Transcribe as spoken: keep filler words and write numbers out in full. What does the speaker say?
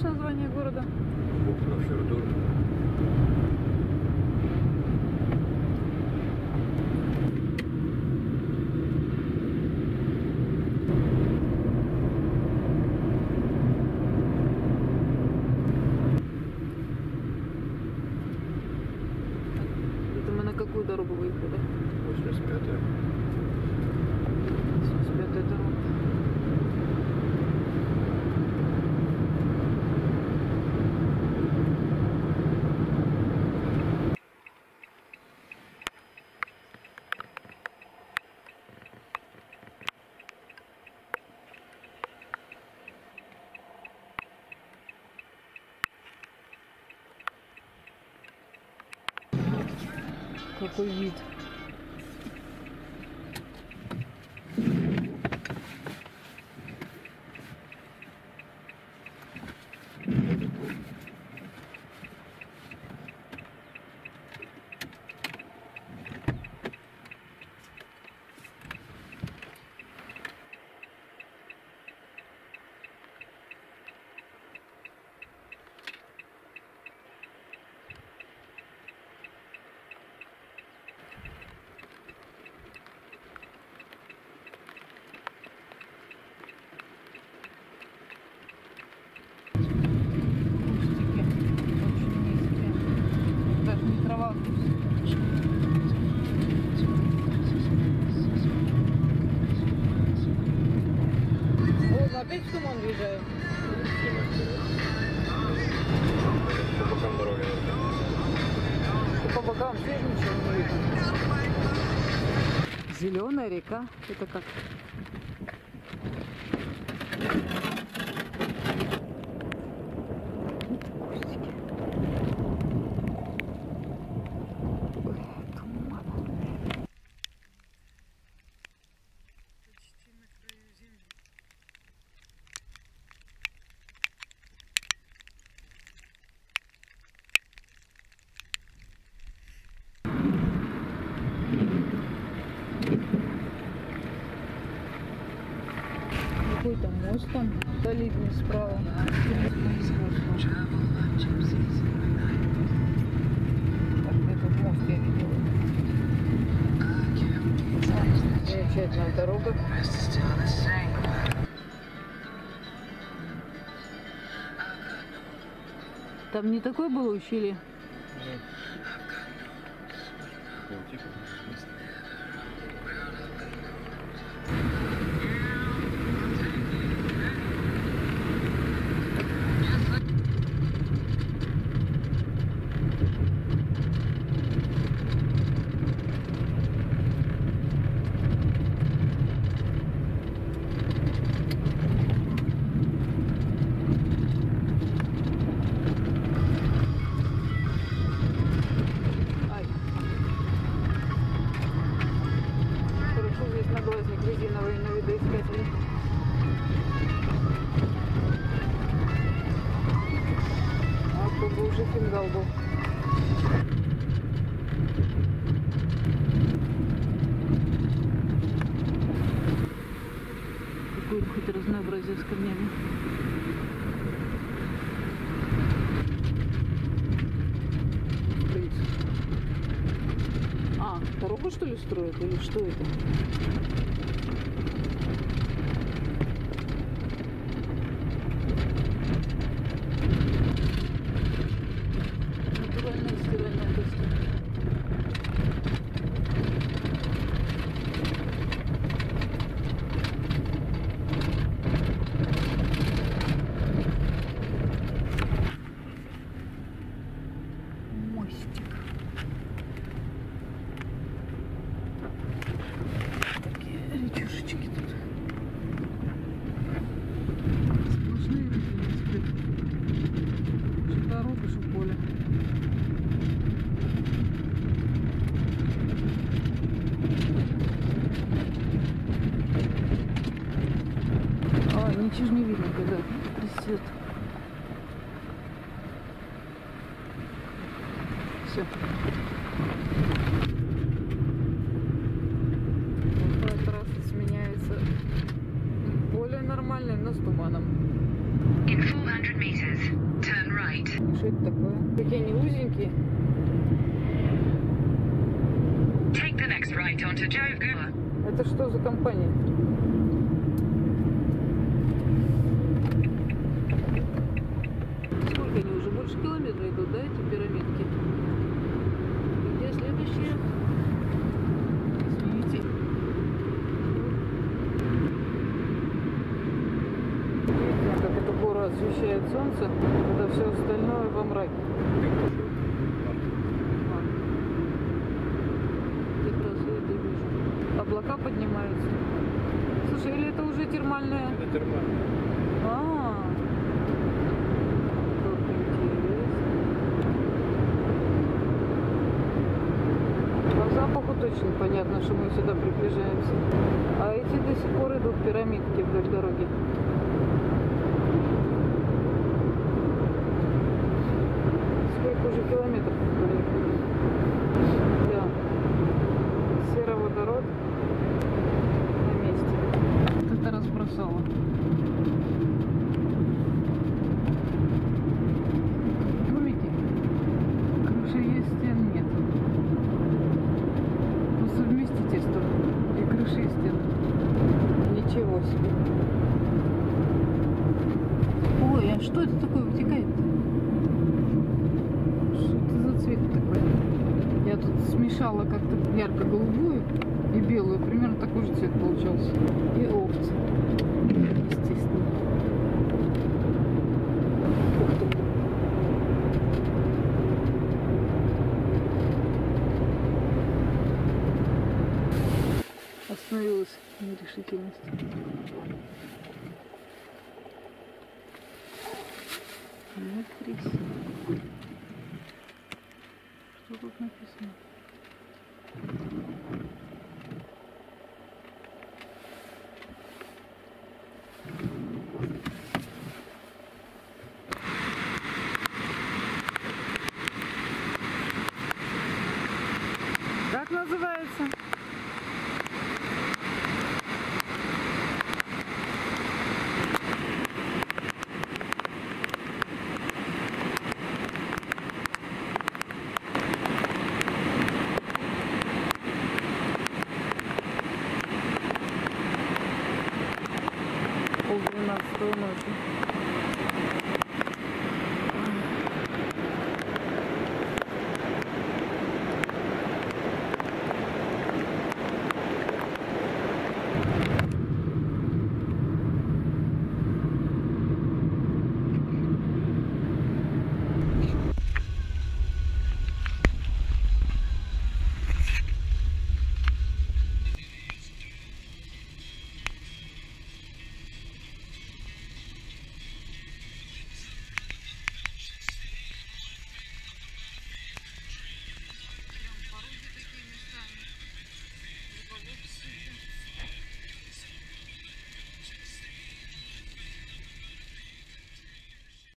знаешь название города? Бук-на-Фердур. Это мы на какую дорогу выехали? восемьдесят пятая. восемьдесят пятая дорога. Какой вид. Опять в туман въезжаем. По бокам дороги. По бокам тоже ничего не видно. Зеленая река. Это как? Какой-то мост там вдали вниз справа. Так, этот мост я видела. Замечательная дорога. Там не такое было ущелье? Резиновый на видоискатель. А то бы уже фингал был. Какое-то хоть разнообразие с камнями. А, дорогу что ли строят или что это? Ничего же не видно, когда трясет. Все. Трасса сменяется более нормальной, но с туманом. In four hundred meters, turn right. Что это такое? Какие они узенькие. Take the next right onto Jovgula. Это что за компания? Сколько они уже? Больше километра идут, да, эти пирамидки? Где следующие? Извините. Видите, как эта гора освещает солнце, когда все остальное во мраке. Как раз я это вижу. Облака поднимаются. Слушай, или это уже термальная? Это термально. А, как интересно. По запаху точно понятно, что мы сюда приближаемся. А эти до сих пор идут пирамидки вдоль дороги. Сколько уже километров вдоль них идут? Да. Сероводород на месте. Это разбросало. Домики. Крыши есть, стен нет. Ну, совместите что и крыши, и стен. Ничего себе. Ой, а что это такое вытекает-то? Что это за цвет такой? Я тут смешала как-то ярко-голубую и белую. Примерно такой же цвет получался. И овцы. Естественно. Ух ты. Остановилась в нерешительности. Смотрись. Что тут написано? Как называется?